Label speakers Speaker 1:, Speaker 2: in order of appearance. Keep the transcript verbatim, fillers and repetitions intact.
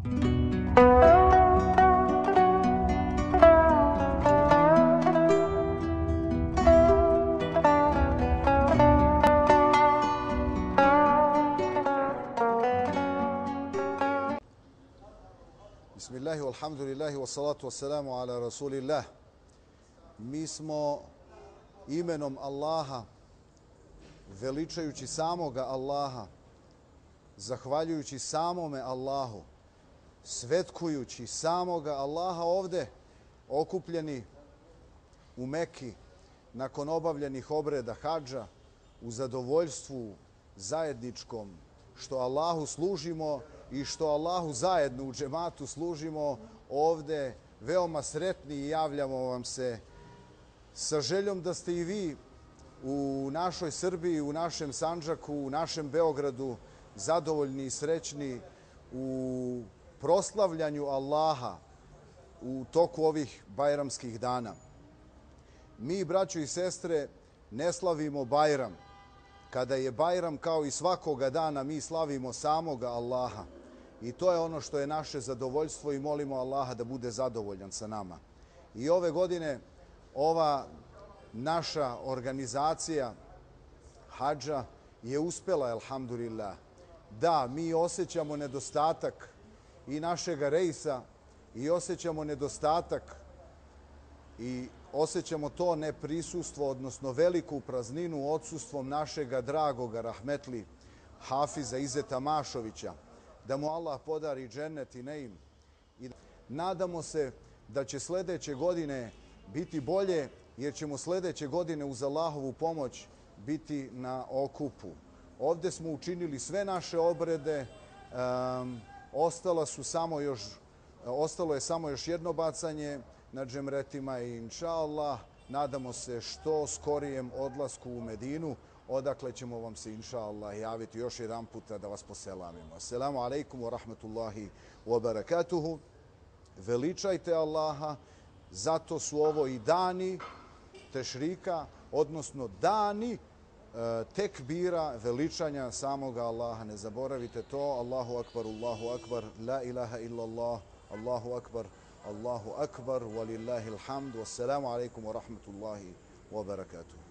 Speaker 1: Bismillahi, walhamdulillahi, wassalatu wassalamu ala rasulillah. Mi smo imenom Allaha, veličajući samoga Allaha, zahvaljujući samome Allahu, svetkujući samoga Allaha ovde okupljeni u Meki nakon obavljenih obreda hadža u zadovoljstvu zajedničkom što Allahu služimo i što Allahu zajedno u džematu služimo ovde veoma sretni i javljamo vam se sa željom da ste i vi u našoj Srbiji, u našem Sandžaku, u našem Beogradu zadovoljni i srećni u proslavljanju Allaha u toku ovih bajramskih dana. Mi, braćo i sestre, ne slavimo Bajram. Kada je Bajram, kao i svakoga dana, mi slavimo samoga Allaha. I to je ono što je naše zadovoljstvo i molimo Allaha da bude zadovoljan sa nama. I ove godine ova naša organizacija hadža je uspela, elhamdulillah. Da, mi osjećamo nedostatak i našega rejsa i osjećamo nedostatak i osjećamo to neprisustvo, odnosno veliku prazninu odsustvom našega dragoga rahmetli Hafiza Izeta Mašovića. Da mu Allah podari džennet i neim. I nadamo se da će sledeće godine biti bolje, jer ćemo sledeće godine uz Allahovu pomoć biti na okupu. Ovde smo učinili sve naše obrede, um, ostala su samo još, ostalo je samo još jedno bacanje na džemretima i inša Allah nadamo se što skorijem odlasku u Medinu, odakle ćemo vam se inša Allah javiti još jedan puta da vas poselamimo. Assalamu alaikum wa rahmatullahi wa barakatuhu. Veličajte Allaha, zato su ovo i dani tešrika, odnosno dani e, tekbira, veličanja samoga Allaha. Ne zaboravite to. Allahu akbar, Allahu akbar, la ilaha illallah, Allahu akbar, Allahu akbar, walillahi alhamdu. Wassalamu alaikum wa rahmatullahi wa barakatuhu.